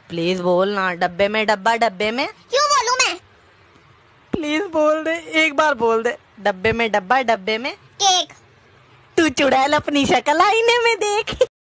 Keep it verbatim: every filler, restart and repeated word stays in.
Please बोल ना, डब्बे में डब्बा, डब्बे में। क्यों बोलूं मैं? प्लीज बोल दे, एक बार बोल दे। डब्बे में डब्बा, डब्बे में केक। तू चुड़ैल अपनी शक्ल आईने में देख।